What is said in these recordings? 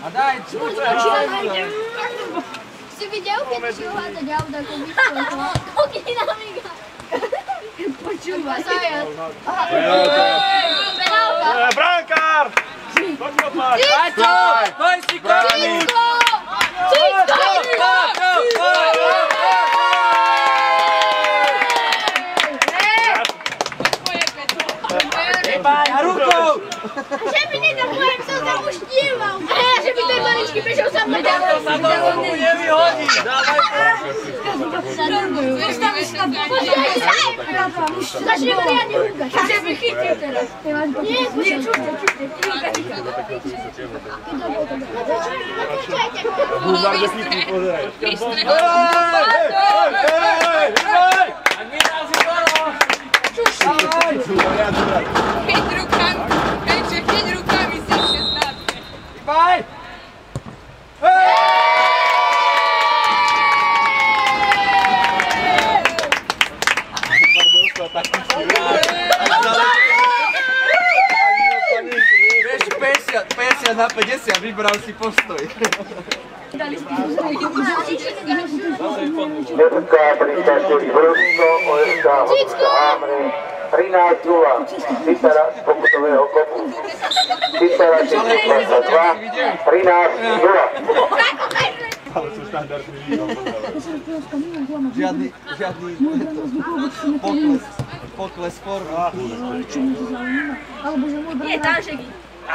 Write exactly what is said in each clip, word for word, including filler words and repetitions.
A daj, čo to je? Si videl, keď si uhádať auta, ako vyšlo? Koľký dynamika? Počúvaj. Zajac. Penálka. Brankár! Poďme plať! Paťo! Poj si komu! Cicko! Cicko! A rukou! Že by nezapojem, som sa už díval. A ja, že by ten maličký bežal sa mňa. To sa do ruku nevyhodí! Dávaj to! Postavíš na pomoc. Začneme riadne húkať. Že by chytil teraz. Nie, nie, čušte, čušte. Húzar do chytí, pozeraj. A my nás si bolo! Čuši. Keď rukami, Peče, keď rukami si šestnáctke. Baj! Vieš, päťdesiat, päťdesiat na päťdesiat, vybral si postoj. Dneska pristačili Brusno, O S K Hamre, trinásť nula, Citara z pokutového kopu. Citara šesťdesiatdva, trinásť nula. Ale sú štandardný výrok, Žiadny, žiadny pokles, pokles formy. Nie, Tanžeky.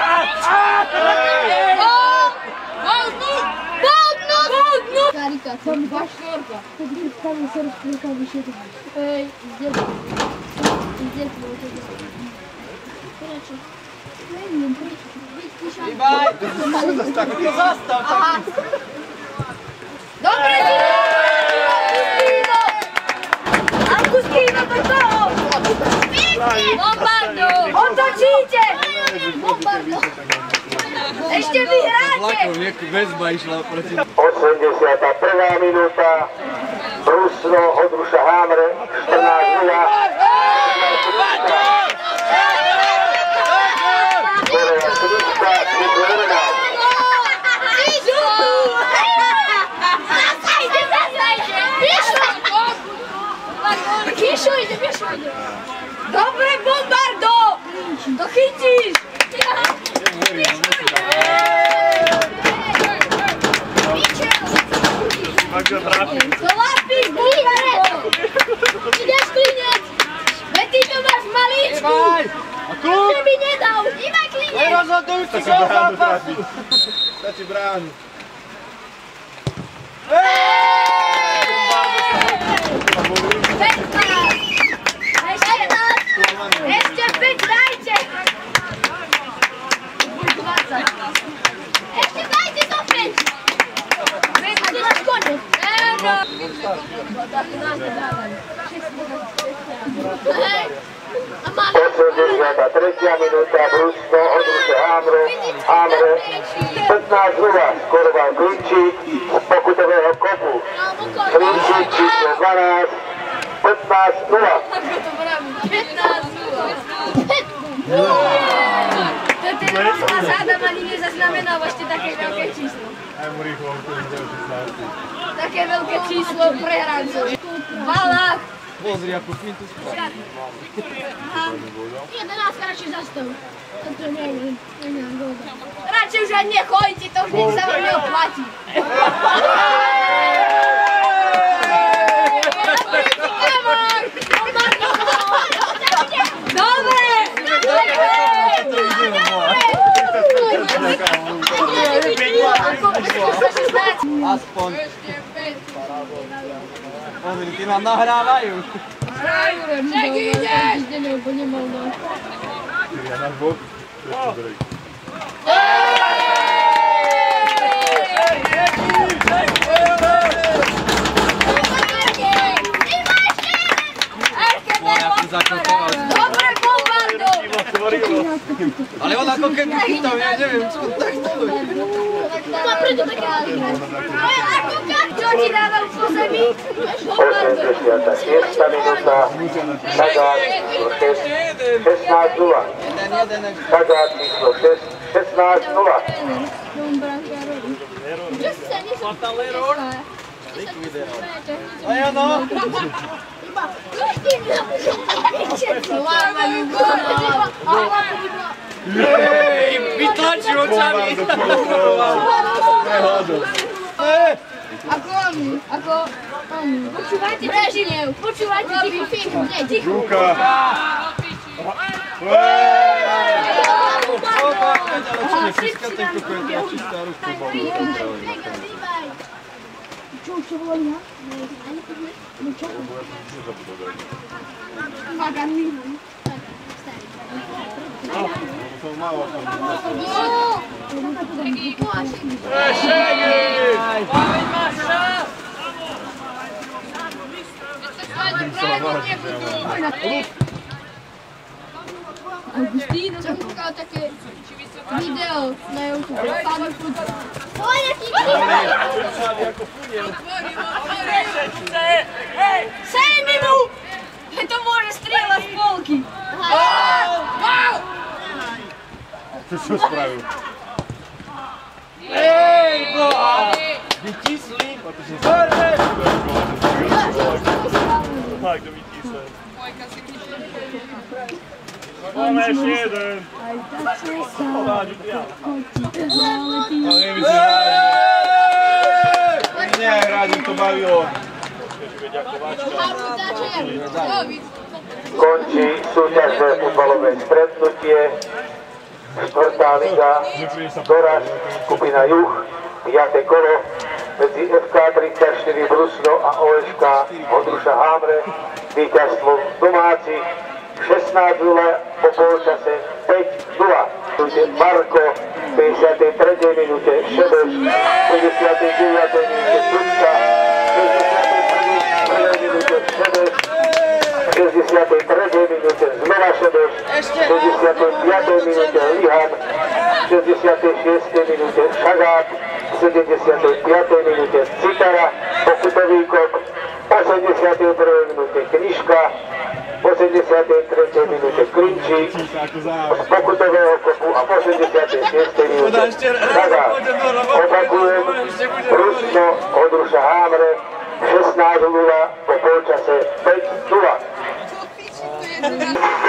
Karika, to mi dá štorka. To by stavil sa rozprýkal vyšetko. Ej, zdieľ. Zdieľ tvoj to je. Prečo? Neviem, prečo. Ibaj! Zastav tak. Dobre, Angustino! Angustino, to čo? Bombardo! Otočíte! Bombardo! Ešte vyhráte! Vlakom, väzba išla proti... osemdesiata prvá minúta, Brusno, Odruša Hamre, štrnásť nula. Korea Slička, číslo jedenásť. Kišo ide, Kišo ide. Dobre, Bombardo! To chytíš! To lapíš, Bombardo! Ideš klinec! Veď ty to máš maličku! Ibaj! A klub! Že by nedal! Ibaj klinec! Nerozhodujúci gol zápasu! Stačí brániť. Ešte päť dajte! Ešte dajte to päť! A to náš konec! osemdesiata tretia minúta, Brusno, Odruša Hamre, Hamre, pätnásť nula, skoroval Klinčík z pokutového kopu. Klinčík číslo dvanásť, pätnásť nula. pätnásť nula. To ten rozhlas Adam ani nezaznamenal ešte také veľké číslo. Aj mu rýchlo, to je šestnásť. Také veľké číslo pre hrancov. Valách. Pozri, ako fintu spraví. jedenásť radšej zastav. Toto neviem. Radšej už aj nechoďte, to už nech sa vám neoplatí. Dobre! Aspoň. Pozri, ty nám nahrávajú. Však ideš! Lebo nemal na... Ja náš bok. Dobre, Bombardo! Ale on ako keby chytal, ja neviem, čo tak stojí. To preto také alika. Ale ako kak, čo ti dával po zemi? osemdesiata šiesta minúta, Šagát číslo šesť, šestnásť nula. Šagát číslo šesť, šestnásť nula. A ja no. Jej, vytlačil očami. Ako oni, ako oni. Počúvajte Brežnev, počúvajte ticho, ticho, nie, ticho. Ruka. Čo, čo volali, ha? No čo? Maganý. Som malo. Augustín som kúkal také video na YouTube. Pán Fudor. Oj, jaký kývaj! Sejmi mu! To môže strieľať z polky. To čo spravil? Ej, boha! Vytisli! Hore! Tak, kto vytísle. Máme ešte jeden. Ale nemyslím, nie, rádim to bavilo. Končí súťažné futbalové stretnutie. Štvrtá liga, Doraz, skupina Juh, piate kolo medzi ef ká tridsaťštyri Brusno a ó eš ká Ondruša Hámre. Víťazstvom domácich šestnásť nula, po polčase päť nula. Marko v päťdesiatej tretej minúte Šebeš, v päťdesiatej deviatej minúte Trubka, v päťdesiatej prvej minúte Šebeš, v šesťdesiatej tretej minúte znova Šebeš, v šesťdesiatej piatej minúte Lihan, v šesťdesiatej šiestej minúte Šagát, v sedemdesiatej piatej minúte Citara, pokutový kop, v osemdesiatej prvej minúte Knižka, v osemdesiatej tretej minúte Klinčík, z pokutového kopu a v osemdesiatej šiestej minúte Šagát. Opakujem, Brusno, Ondruša Hámre, šestnásť nula, po polčase päť nula.